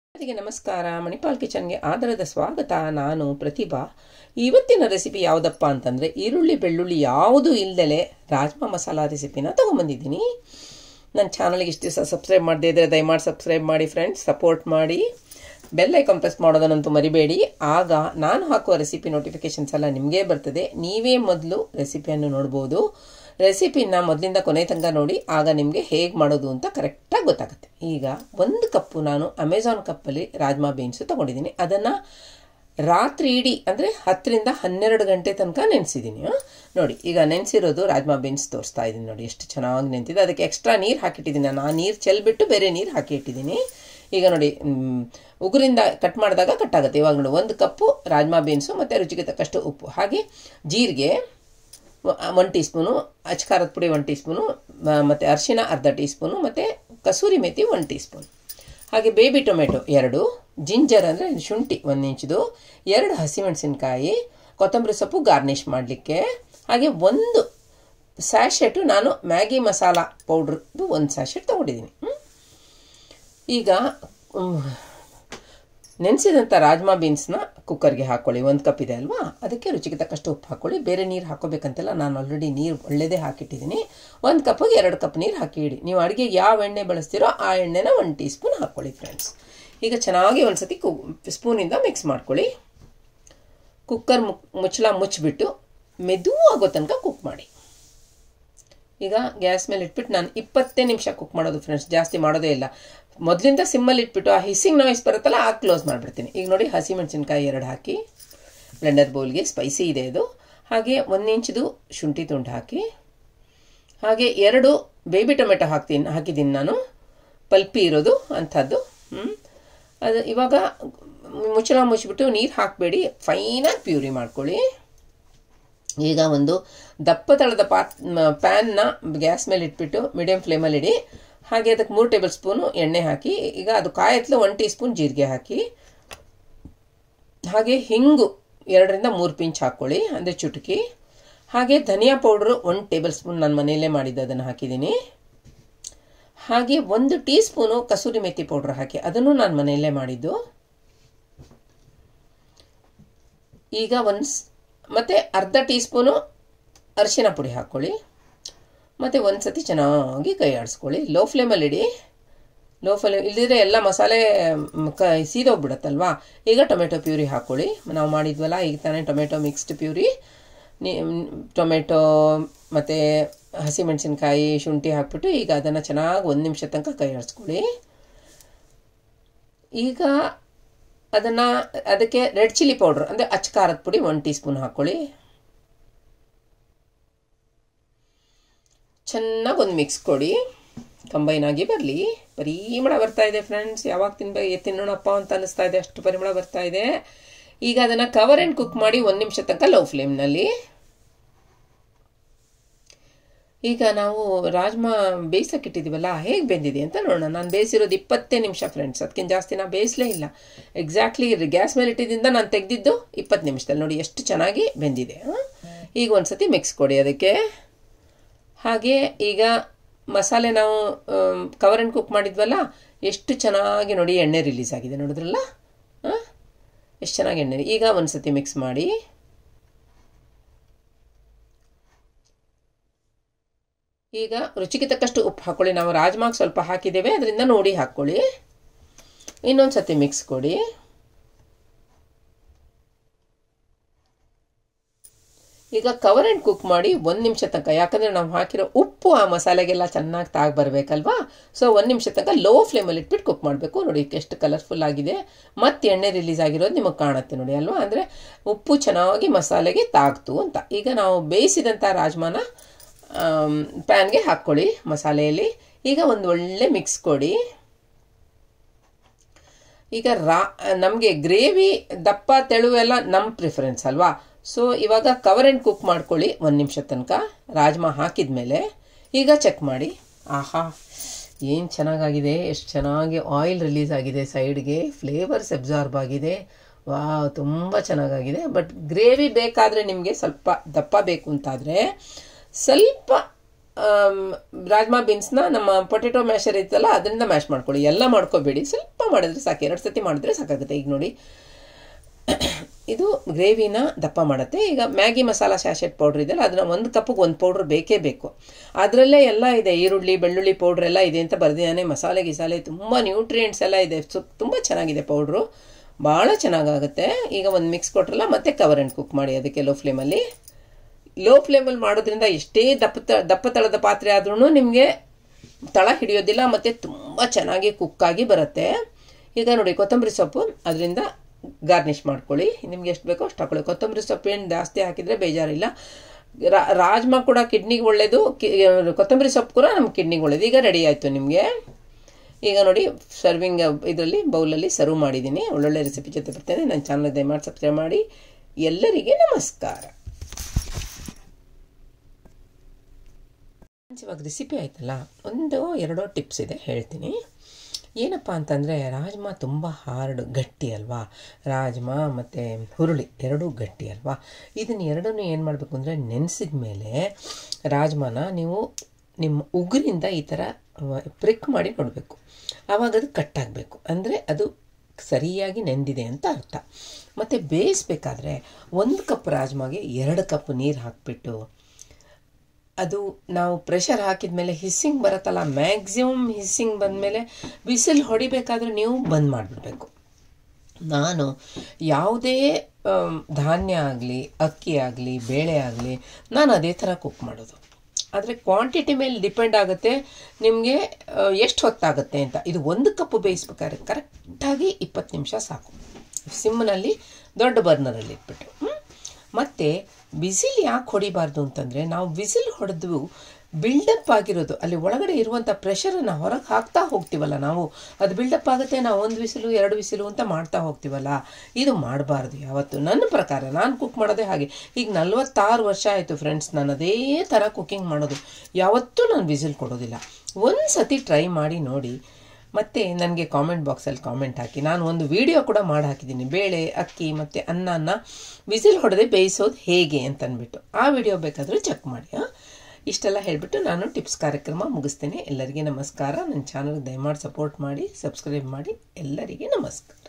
ಎಲ್ಲರಿಗೆ ನಮಸ್ಕಾರ. ಮಣಿಪಾಲ್ ಕಿಚನ್ಗೆ ಆದರದ ಸ್ವಾಗತ. ನಾನು ಪ್ರತಿಭಾ. ಇವತ್ತಿನ ರೆಸಿಪಿ ಯಾವುದಪ್ಪ ಅಂತಂದರೆ ಈರುಳ್ಳಿ ಬೆಳ್ಳುಳ್ಳಿ ಯಾವುದೂ ಇಲ್ಲದೆ ರಾಜ್ಮಾ ಮಸಾಲ ರೆಸಿಪಿನ ತೊಗೊಂಬಂದಿದ್ದೀನಿ. ನನ್ನ ಚಾನಲ್ಗೆ ಇಷ್ಟು ದಿವಸ ಸಬ್ಸ್ಕ್ರೈಬ್ ಮಾಡದೇ ಇದ್ದರೆ ದಯಮಾಡಿ ಸಬ್ಸ್ಕ್ರೈಬ್ ಮಾಡಿ ಫ್ರೆಂಡ್ಸ್, ಸಪೋರ್ಟ್ ಮಾಡಿ, ಬೆಲ್ ಐಕಾನ್ ಪ್ರೆಸ್ ಮಾಡೋದನ್ನಂತೂ ಮರಿಬೇಡಿ. ಆಗ ನಾನು ಹಾಕುವ ರೆಸಿಪಿ ನೋಟಿಫಿಕೇಷನ್ಸ್ ಎಲ್ಲ ನಿಮಗೆ ಬರ್ತದೆ. ನೀವೇ ಮೊದಲು ರೆಸಿಪಿಯನ್ನು ನೋಡ್ಬೋದು. ರೆಸಿಪಿನ ಮೊದಲಿಂದ ಕೊನೆ ತನಕ ನೋಡಿ, ಆಗ ನಿಮಗೆ ಹೇಗೆ ಮಾಡೋದು ಅಂತ ಕರೆಕ್ಟಾಗಿ ಗೊತ್ತಾಗುತ್ತೆ. ಈಗ 1 ಕಪ್ಪು ನಾನು ಅಮೆಝಾನ್ ಕಪ್ಪಲ್ಲಿ ರಾಜ್ಮಾ ಬೀನ್ಸು ತೊಗೊಂಡಿದ್ದೀನಿ. ಅದನ್ನು ರಾತ್ರಿ ಇಡೀ ಅಂದರೆ 10 ರಿಂದ 12 ಗಂಟೆ ತನಕ ನೆನೆಸಿದ್ದೀನಿ. ನೋಡಿ, ಈಗ ನೆನೆಸಿರೋದು ರಾಜ್ಮಾ ಬೀನ್ಸ್ ತೋರಿಸ್ತಾ ಇದ್ದೀನಿ. ನೋಡಿ ಎಷ್ಟು ಚೆನ್ನಾಗಿ ನೆನೆಸಿದೆ. ಅದಕ್ಕೆ ಎಕ್ಸ್ಟ್ರಾ ನೀರು ಹಾಕಿಟ್ಟಿದ್ದೀನಿ. ನಾನು ಆ ನೀರು ಚೆಲ್ಬಿಟ್ಟು ಬೇರೆ ನೀರು ಹಾಕಿ ಇಟ್ಟಿದ್ದೀನಿ. ಈಗ ನೋಡಿ, ಉಗುರಿಂದ ಕಟ್ ಮಾಡಿದಾಗ ಕಟ್ ಆಗುತ್ತೆ. ಇವಾಗ ನೋಡಿ, 1 ಕಪ್ಪು ರಾಜ್ಮಾ ಬೀನ್ಸು ಮತ್ತು ರುಚಿಗೆ ತಕ್ಕಷ್ಟು ಉಪ್ಪು, ಹಾಗೆ ಜೀರಿಗೆ 1 ಟೀ ಸ್ಪೂನು, ಅಚ್ಕಾರದ ಪುಡಿ 1 ಟೀ ಸ್ಪೂನು, ಮತ್ತು ಅರಿಶಿನ ಅರ್ಧ ಟೀ ಸ್ಪೂನು, ಮತ್ತು ಕಸೂರಿ ಮೇಥಿ 1 ಟೀ ಸ್ಪೂನ್, ಹಾಗೆ ಬೇಬಿ ಟೊಮೆಟೊ 2, ಜಿಂಜರ್ ಅಂದರೆ ಶುಂಠಿ 1 ಇಂಚ್ದು, 2 ಹಸಿಮೆಣಸಿನ್ಕಾಯಿ, ಕೊತ್ತಂಬರಿ ಸೊಪ್ಪು ಗಾರ್ನಿಷ್ ಮಾಡಲಿಕ್ಕೆ, ಹಾಗೆ 1 ಸ್ಯಾಶೆಟು ನಾನು ಮ್ಯಾಗಿ ಮಸಾಲ ಪೌಡ್ರದ್ದು 1 ಸ್ಯಾಶೆಟ್ ತೊಗೊಂಡಿದ್ದೀನಿ. ಈಗ ನೆನೆಸಿದಂಥ ರಾಜ್ಮಾ ಬೀನ್ಸ್ನ ಕುಕ್ಕರ್ಗೆ ಹಾಕ್ಕೊಳ್ಳಿ. 1 ಕಪ್ ಇದೆ ಅಲ್ವಾ, ಅದಕ್ಕೆ ರುಚಿಗೆ ತಕ್ಕಷ್ಟು ಉಪ್ಪು ಹಾಕ್ಕೊಳ್ಳಿ. ಬೇರೆ ನೀರು ಹಾಕೋಬೇಕಂತೆಲ್ಲ, ನಾನು ಆಲ್ರೆಡಿ ನೀರು ಒಳ್ಳೆಯದೇ ಹಾಕಿಟ್ಟಿದ್ದೀನಿ. 1 ಕಪ್ಪಿಗೆ 2 ಕಪ್ ನೀರು ಹಾಕಿ ಇಡಿ. ನೀವು ಅಡುಗೆಗೆ ಯಾವ ಎಣ್ಣೆ ಬಳಸ್ತೀರೋ ಆ ಎಣ್ಣೆನ 1 ಟೀ ಸ್ಪೂನ್ ಹಾಕ್ಕೊಳ್ಳಿ ಫ್ರೆಂಡ್ಸ್. ಈಗ ಚೆನ್ನಾಗಿ ಒಂದು ಸತಿ ಸ್ಪೂನಿಂದ ಮಿಕ್ಸ್ ಮಾಡ್ಕೊಳ್ಳಿ. ಕುಕ್ಕರ್ ಮುಚ್ಚಳ ಮುಚ್ಚಿಬಿಟ್ಟು ಮೆದುವಾಗೋ ತನಕ ಕುಕ್ ಮಾಡಿ. ಈಗ ಗ್ಯಾಸ್ ಮೇಲೆ ಇಟ್ಬಿಟ್ಟು ನಾನು 20 ನಿಮಿಷ ಕುಕ್ ಮಾಡೋದು ಫ್ರೆಂಡ್ಸ್, ಜಾಸ್ತಿ ಮಾಡೋದೇ ಇಲ್ಲ. ಮೊದಲಿಂದ ಸಿಮ್ಮಲ್ಲಿ ಇಟ್ಬಿಟ್ಟು ಆ ಹಿಸ್ಸಿಂಗ್ ನಾಯ್ಸ್ ಬರುತ್ತಲ್ಲ, ಆಗ ಕ್ಲೋಸ್ ಮಾಡಿಬಿಡ್ತೀನಿ. ಈಗ ನೋಡಿ, ಹಸಿಮೆಣಸಿನ್ಕಾಯಿ 2 ಹಾಕಿ ಬ್ಲೆಂಡರ್ ಬೌಲ್ಗೆ, ಸ್ಪೈಸಿ ಇದೆ ಇದು. ಹಾಗೆ 1 ಇಂಚ್ದು ಶುಂಠಿ ತುಂಡು ಹಾಕಿ, ಹಾಗೆ 2 ಬೇಬಿ ಟೊಮೆಟೊ ಹಾಕಿದ್ದೀನಿ ನಾನು, ಪಲ್ಪಿ ಇರೋದು ಅಂಥದ್ದು. ಅದು ಇವಾಗ ಮುಚ್ಚಳ ಮುಚ್ಚಿಬಿಟ್ಟು ನೀರು ಹಾಕಬೇಡಿ, ಫೈನಾಗಿ ಪ್ಯೂರಿ ಮಾಡ್ಕೊಳ್ಳಿ. ಈಗ ಒಂದು ದಪ್ಪ ತಳದ ಪ್ಯಾನ್ನ ಗ್ಯಾಸ್ ಮೇಲೆ ಇಟ್ಬಿಟ್ಟು ಮೀಡಿಯಂ ಫ್ಲೇಮಲ್ಲಿ ಇಡಿ. ಹಾಗೆ ಅದಕ್ಕೆ 3 ಟೇಬಲ್ ಸ್ಪೂನು ಎಣ್ಣೆ ಹಾಕಿ, ಈಗ ಅದು ಕಾಯತ್ಲು 1 ಟೀ ಸ್ಪೂನ್ ಜೀರಿಗೆ ಹಾಕಿ, ಹಾಗೆ ಹಿಂಗು 2 ರಿಂದ 3 ಪಿಂಚ್ ಹಾಕ್ಕೊಳ್ಳಿ, ಅಂದರೆ ಚುಟುಕಿ. ಹಾಗೆ ಧನಿಯಾ ಪೌಡ್ರು 1 ಟೇಬಲ್ ಸ್ಪೂನ್ ನಾನು ಮನೆಯಲ್ಲೇ ಮಾಡಿದ್ದು, ಅದನ್ನು ಹಾಕಿದ್ದೀನಿ. ಹಾಗೆ 1 tea spoon kasuri methi powder ಹಾಕಿ, ಅದನ್ನು ನಾನು ಮನೆಯಲ್ಲೇ ಮಾಡಿದ್ದು. ಈಗ ಮತ್ತು ಅರ್ಧ ಟೀ ಸ್ಪೂನು ಅರಿಶಿನ ಪುಡಿ ಹಾಕ್ಕೊಳ್ಳಿ, ಮತ್ತು 1 ಸತಿ ಚೆನ್ನಾಗಿ ಕೈ ಆಡಿಸ್ಕೊಳ್ಳಿ. ಲೋ ಫ್ಲೇಮಲ್ಲಿ ಇಡಿ. ಲೋ ಫ್ಲೇಮ್ ಇಲ್ಲದಿದ್ರೆ ಎಲ್ಲ ಮಸಾಲೆ ಸೀದೋಗ್ಬಿಡತ್ತಲ್ವಾ. ಈಗ ಟೊಮೆಟೊ ಪ್ಯೂರಿ ಹಾಕ್ಕೊಳ್ಳಿ. ನಾವು ಮಾಡಿದ್ವಲ್ಲ ಈಗ ತಾನೇ ಟೊಮೆಟೊ ಮಿಕ್ಸ್ಡ್ ಪ್ಯೂರಿ, ಟೊಮೆಟೊ ಮತ್ತು ಹಸಿಮೆಣಸಿನ್ಕಾಯಿ ಶುಂಠಿ ಹಾಕ್ಬಿಟ್ಟು ಈಗ ಅದನ್ನು ಚೆನ್ನಾಗಿ 1 ನಿಮಿಷ ತನಕ ಕೈ ಆಡಿಸ್ಕೊಳ್ಳಿ. ಈಗ ಅದಕ್ಕೆ ರೆಡ್ ಚಿಲ್ಲಿ ಪೌಡ್ರ್ ಅಂದರೆ ಅಚ್ಕಾರದ ಪುಡಿ 1 ಟೀ ಸ್ಪೂನ್ ಹಾಕ್ಕೊಳ್ಳಿ. ಚೆನ್ನಾಗಿ ಒಂದು ಮಿಕ್ಸ್ ಕೊಡಿ, ಕಂಬೈನ್ ಆಗಿ ಬರಲಿ. ಪರಿಮಳ ಬರ್ತಾ ಇದೆ ಫ್ರೆಂಡ್ಸ್, ಯಾವಾಗ ತಿನ್ನೋಣಪ್ಪ ಅಂತ ಅನ್ನಿಸ್ತಾ ಇದೆ, ಅಷ್ಟು ಪರಿಮಳ ಬರ್ತಾ ಇದೆ. ಈಗ ಅದನ್ನು ಕವರ್ ಆ್ಯಂಡ್ ಕುಕ್ ಮಾಡಿ 1 ನಿಮಿಷ ತನಕ ಲೋ ಫ್ಲೇಮ್ನಲ್ಲಿ. ಈಗ ನಾವು ರಾಜ್ಮಾ ಬೇಯಿಸೋಕ್ಕಿಟ್ಟಿದ್ದೀವಲ್ಲ, ಹೇಗೆ ಬೆಂದಿದೆ ಅಂತ ನೋಡೋಣ. ನಾನು ಬೇಯಿಸಿರೋದು 20 ನಿಮಿಷ ಫ್ರೆಂಡ್ಸ್, ಅದಕ್ಕಿಂತ ಜಾಸ್ತಿ ನಾನು ಬೇಯಿಸಲೇ ಇಲ್ಲ. ಎಕ್ಸಾಕ್ಟ್ಲಿ ಗ್ಯಾಸ್ ಮೇಲೆ ಇಟ್ಟಿದ್ದರಿಂದ ನಾನು ತೆಗೆದಿದ್ದು 20 ನಿಮಿಷದಲ್ಲಿ. ನೋಡಿ ಎಷ್ಟು ಚೆನ್ನಾಗಿ ಬೆಂದಿದೆ. ಈಗ ಒಂದು ಸತಿ ಮಿಕ್ಸ್ ಕೊಡಿ ಅದಕ್ಕೆ. ಹಾಗೆ ಈಗ ಮಸಾಲೆ ನಾವು ಕವರ್ ಆ್ಯಂಡ್ ಕುಕ್ ಮಾಡಿದ್ವಲ್ಲ, ಎಷ್ಟು ಚೆನ್ನಾಗಿ ನೋಡಿ ಎಣ್ಣೆ ರಿಲೀಸ್ ಆಗಿದೆ, ನೋಡಿದ್ರಲ್ಲ ಎಷ್ಟು ಚೆನ್ನಾಗಿ ಎಣ್ಣೆ. ಈಗ ಒಂದು ಸತಿ ಮಿಕ್ಸ್ ಮಾಡಿ. ಈಗ ರುಚಿಗೆ ತಕ್ಕಷ್ಟು ಉಪ್ಪು ಹಾಕ್ಕೊಳ್ಳಿ. ನಾವು ರಾಜ್ಮಾಗೆ ಸ್ವಲ್ಪ ಹಾಕಿದ್ದೇವೆ, ಅದರಿಂದ ನೋಡಿ ಹಾಕ್ಕೊಳ್ಳಿ. ಇನ್ನೊಂದು ಸತಿ ಮಿಕ್ಸ್ ಕೊಡಿ. ಈಗ ಕವರ್ ಆ್ಯಂಡ್ ಕುಕ್ ಮಾಡಿ 1 ನಿಮಿಷ ತನಕ, ಯಾಕಂದರೆ ನಾವು ಹಾಕಿರೋ ಉಪ್ಪು ಆ ಮಸಾಲೆಗೆಲ್ಲ ಚೆನ್ನಾಗಿ ತಾಗಿ ಬರಬೇಕಲ್ವಾ. ಸೊ 1 ನಿಮಿಷ ತನಕ ಲೋ ಫ್ಲೇಮಲ್ಲಿ ಇಟ್ಬಿಟ್ಟು ಕುಕ್ ಮಾಡಬೇಕು. ನೋಡಿ ಎಷ್ಟು ಕಲರ್ಫುಲ್ ಆಗಿದೆ, ಮತ್ತು ಎಣ್ಣೆ ರಿಲೀಸ್ ಆಗಿರೋದು ನಿಮಗೆ ಕಾಣುತ್ತೆ ನೋಡಿ ಅಲ್ವಾ. ಅಂದರೆ ಉಪ್ಪು ಚೆನ್ನಾಗಿ ಮಸಾಲೆಗೆ ತಾಗ್ತು ಅಂತ. ಈಗ ನಾವು ಬೇಯಿಸಿದಂಥ ರಾಜ್ಮಾನ ಪ್ಯಾನ್ಗೆ ಹಾಕ್ಕೊಳ್ಳಿ ಮಸಾಲೆಯಲ್ಲಿ. ಈಗ ಒಂದು ಒಳ್ಳೆ ಮಿಕ್ಸ್ ಕೊಡಿ. ಈಗ ನಮಗೆ ಗ್ರೇವಿ ದಪ್ಪ ತೆಳುವೆಲ್ಲ ನಮ್ಮ ಪ್ರಿಫರೆನ್ಸ್ ಅಲ್ವಾ. ಸೊ ಇವಾಗ ಕವರ್ ಆ್ಯಂಡ್ ಕುಕ್ ಮಾಡ್ಕೊಳ್ಳಿ 1 ನಿಮಿಷ ತನಕ ರಾಜ್ಮಾ ಹಾಕಿದ ಮೇಲೆ. ಈಗ ಚೆಕ್ ಮಾಡಿ. ಆಹಾ, ಏನು ಚೆನ್ನಾಗಾಗಿದೆ, ಎಷ್ಟು ಚೆನ್ನಾಗಿ ಆಯಿಲ್ ರಿಲೀಸ್ ಆಗಿದೆ ಸೈಡ್ಗೆ, ಫ್ಲೇವರ್ಸ್ ಅಬ್ಸಾರ್ಬ್ ಆಗಿದೆ. ವಾವ್, ತುಂಬ ಚೆನ್ನಾಗಾಗಿದೆ. ಬಟ್ ಗ್ರೇವಿ ಬೇಕಾದರೆ ನಿಮಗೆ ಸ್ವಲ್ಪ ದಪ್ಪ ಬೇಕು ಅಂತಾದರೆ ಸ್ವಲ್ಪ ರಾಜ್ಮಾ ಬೀನ್ಸ್ನ ನಮ್ಮ ಪೊಟೆಟೊ ಮ್ಯಾಶರ್ ಇತ್ತಲ್ಲ ಅದರಿಂದ ಮ್ಯಾಶ್ ಮಾಡ್ಕೊಳ್ಳಿ. ಎಲ್ಲ ಮಾಡ್ಕೋಬೇಡಿ, ಸ್ವಲ್ಪ ಮಾಡಿದ್ರೆ ಸಾಕು, 2 ಸತಿ ಮಾಡಿದ್ರೆ ಸಾಕಾಗುತ್ತೆ. ಈಗ ನೋಡಿ ಇದು ಗ್ರೇವಿನ ದಪ್ಪ ಮಾಡುತ್ತೆ. ಈಗ ಮ್ಯಾಗಿ ಮಸಾಲ ಸ್ಯಾಶೆಟ್ ಪೌಡ್ರ್ ಇದೆಯಲ್ಲ ಅದನ್ನ 1 ಕಪ್ಪಿಗೆ 1 ಪೌಡ್ರ್ ಬೇಕೇ ಬೇಕು. ಅದರಲ್ಲೇ ಎಲ್ಲ ಇದೆ, ಈರುಳ್ಳಿ ಬೆಳ್ಳುಳ್ಳಿ ಪೌಡ್ರ್ ಎಲ್ಲ ಇದೆ ಅಂತ ಬರ್ದಿದ್ದಾನೆ. ಮಸಾಲೆ ಗಿಸಾಲೆ ತುಂಬ ನ್ಯೂಟ್ರಿಯೆಂಟ್ಸ್ ಎಲ್ಲ ಇದೆ. ತುಂಬ ಚೆನ್ನಾಗಿದೆ ಪೌಡ್ರು, ಭಾಳ ಚೆನ್ನಾಗಾಗುತ್ತೆ. ಈಗ ಒಂದು ಮಿಕ್ಸ್ ಕೊಟ್ರಲ್ಲ, ಮತ್ತೆ ಕವರ್ ಆ್ಯಂಡ್ ಕುಕ್ ಮಾಡಿ ಅದಕ್ಕೆ ಲೋ ಫ್ಲೇಮಲ್ಲಿ. ಲೋ ಫ್ಲೇಮಲ್ಲಿ ಮಾಡೋದ್ರಿಂದ ಎಷ್ಟೇ ದಪ್ಪ ತಳದ ಪಾತ್ರೆ ಆದ್ರೂ ನಿಮಗೆ ತಳ ಹಿಡಿಯೋದಿಲ್ಲ ಮತ್ತು ತುಂಬ ಚೆನ್ನಾಗಿ ಕುಕ್ಕಾಗಿ ಬರುತ್ತೆ. ಈಗ ನೋಡಿ ಕೊತ್ತಂಬರಿ ಸೊಪ್ಪು ಅದರಿಂದ ಗಾರ್ನಿಷ್ ಮಾಡ್ಕೊಳ್ಳಿ. ನಿಮ್ಗೆ ಎಷ್ಟು ಬೇಕೋ ಅಷ್ಟು ಹಾಕೊಳ್ಳಿ. ಕೊತ್ತಂಬರಿ ಸೊಪ್ಪು ಏನು ಜಾಸ್ತಿ ಹಾಕಿದರೆ ಬೇಜಾರಿಲ್ಲ. ರಾಜ್ಮಾ ಕೂಡ ಕಿಡ್ನಿಗೆ ಒಳ್ಳೆಯದು, ಕೊತ್ತಂಬರಿ ಸೊಪ್ಪು ಕೂಡ ನಮ್ಮ ಕಿಡ್ನಿಗೆ ಒಳ್ಳೆಯದು. ಈಗ ರೆಡಿ ಆಯಿತು ನಿಮಗೆ. ಈಗ ನೋಡಿ ಸರ್ವಿಂಗ್ ಇದರಲ್ಲಿ ಬೌಲಲ್ಲಿ ಸರ್ವ್ ಮಾಡಿದ್ದೀನಿ. ಒಳ್ಳೊಳ್ಳೆ ರೆಸಿಪಿ ಜೊತೆ ಬರ್ತೇನೆ. ನನ್ನ ಚಾನಲ್ ದಯಮಾಡಿ ಸಬ್ಸ್ಕ್ರೈಬ್ ಮಾಡಿ. ಎಲ್ಲರಿಗೆ ನಮಸ್ಕಾರ. ಇವಾಗ ರೆಸಿಪಿ ಆಯ್ತಲ್ಲ, 1-2 ಟಿಪ್ಸ್ ಇದೆ ಹೇಳ್ತೀನಿ. ಏನಪ್ಪ ಅಂತಂದರೆ ರಾಜ್ಮಾ ತುಂಬ ಹಾರ್ಡ್, ಗಟ್ಟಿ ಅಲ್ವಾ. ರಾಜ್ಮಾ ಮತ್ತು ಹುರುಳಿ ಎರಡೂ ಗಟ್ಟಿ ಅಲ್ವಾ. ಇದನ್ನು ಎರಡನ್ನೂ ಏನು ಮಾಡಬೇಕು ಅಂದರೆ ನೆನೆಸಿದ ಮೇಲೆ ರಾಜ್ಮಾನ ನೀವು ನಿಮ್ಮ ಉಗುರಿಂದ ಈ ಥರ ಪ್ರಿಕ್ ಮಾಡಿ ನೋಡಬೇಕು. ಆವಾಗ ಅದು ಕಟ್ಟಾಗಬೇಕು, ಅಂದರೆ ಅದು ಸರಿಯಾಗಿ ನೆಂದಿದೆ ಅಂತ ಅರ್ಥ. ಮತ್ತು ಬೇಯಿಸ್ಬೇಕಾದ್ರೆ 1 ಕಪ್ ರಾಜ್ಮಾಗೆ 2 ಕಪ್ ನೀರು ಹಾಕಿಬಿಟ್ಟು ಅದು ನಾವು ಪ್ರೆಷರ್ ಹಾಕಿದ ಮೇಲೆ ಹಿಸ್ಸಿಂಗ್ ಬರುತ್ತಲ್ಲ, ಮ್ಯಾಕ್ಸಿಮಮ್ ಹಿಸ್ಸಿಂಗ್ ಬಂದಮೇಲೆ ಬಿಸಿಲು ಹೊಡಿಬೇಕಾದ್ರೆ ನೀವು ಬಂದ್ ಮಾಡಿಬಿಡ್ಬೇಕು. ನಾನು ಯಾವುದೇ ಧಾನ್ಯ ಆಗಲಿ, ಅಕ್ಕಿ ಆಗಲಿ, ಬೇಳೆ ಆಗಲಿ, ನಾನು ಅದೇ ಥರ ಕುಕ್ ಮಾಡೋದು. ಆದರೆ ಕ್ವಾಂಟಿಟಿ ಮೇಲೆ ಡಿಪೆಂಡ್ ಆಗುತ್ತೆ ನಿಮಗೆ ಎಷ್ಟು ಹೊತ್ತಾಗುತ್ತೆ ಅಂತ. ಇದು 1 ಕಪ್ ಬೇಯಿಸ್ಬೇಕಾದ್ರೆ ಕರೆಕ್ಟಾಗಿ 20 ನಿಮಿಷ ಸಾಕು, ಸಿಮ್ನಲ್ಲಿ ದೊಡ್ಡ ಬರ್ನರಲ್ಲಿ ಇಟ್ಬಿಟ್ಟು. ಮತ್ತು ವಿಸಿಲ್ ಯಾಕೆ ಹೊಡಿಬಾರ್ದು ಅಂತಂದರೆ, ನಾವು ವಿಸಿಲ್ ಹೊಡೆದು ಬಿಲ್ಡಪ್ ಆಗಿರೋದು ಅಲ್ಲಿ ಒಳಗಡೆ ಇರುವಂಥ ಪ್ರೆಷರನ್ನು ಹೊರಗೆ ಹಾಕ್ತಾ ಹೋಗ್ತೀವಲ್ಲ ನಾವು, ಅದು ಬಿಲ್ಡಪ್ ಆಗುತ್ತೆ. ನಾವು 1 ವಿಸಿಲು 2 ವಿಸಿಲು ಅಂತ ಮಾಡ್ತಾ ಹೋಗ್ತೀವಲ್ಲ, ಇದು ಮಾಡಬಾರ್ದು ಯಾವತ್ತು. ನನ್ನ ಪ್ರಕಾರ ನಾನು ಕುಕ್ ಮಾಡೋದೇ ಹಾಗೆ. ಈಗ 46 ವರ್ಷ ಆಯಿತು ಫ್ರೆಂಡ್ಸ್, ನಾನು ಅದೇ ಥರ ಕುಕ್ಕಿಂಗ್ ಮಾಡೋದು. ಯಾವತ್ತೂ ನಾನು ವಿಸಿಲ್ ಕೊಡೋದಿಲ್ಲ. 1 ಸತಿ ಟ್ರೈ ಮಾಡಿ ನೋಡಿ, ಮತ್ತು ನನಗೆ ಕಾಮೆಂಟ್ ಬಾಕ್ಸಲ್ಲಿ ಕಾಮೆಂಟ್ ಹಾಕಿ. ನಾನು ಒಂದು ವಿಡಿಯೋ ಕೂಡ ಮಾಡಿ ಹಾಕಿದ್ದೀನಿ, ಬೇಳೆ, ಅಕ್ಕಿ ಮತ್ತು ಅನ್ನನ ವಿಸಿಲ್ ಹೊಡೆದೇ ಬೇಯಿಸೋದು ಹೇಗೆ ಅಂತಂದ್ಬಿಟ್ಟು. ಆ ವಿಡಿಯೋ ಬೇಕಾದರೂ ಚೆಕ್ ಮಾಡಿ. ಇಷ್ಟೆಲ್ಲ ಹೇಳಿಬಿಟ್ಟು ನಾನು ಟಿಪ್ಸ್ ಕಾರ್ಯಕ್ರಮ ಮುಗಿಸ್ತೇನೆ. ಎಲ್ಲರಿಗೆ ನಮಸ್ಕಾರ. ನನ್ನ ಚಾನಲ್ಗೆ ದಯಮಾಡಿ ಸಪೋರ್ಟ್ ಮಾಡಿ, ಸಬ್ಸ್ಕ್ರೈಬ್ ಮಾಡಿ. ಎಲ್ಲರಿಗೆ ನಮಸ್ಕಾರ.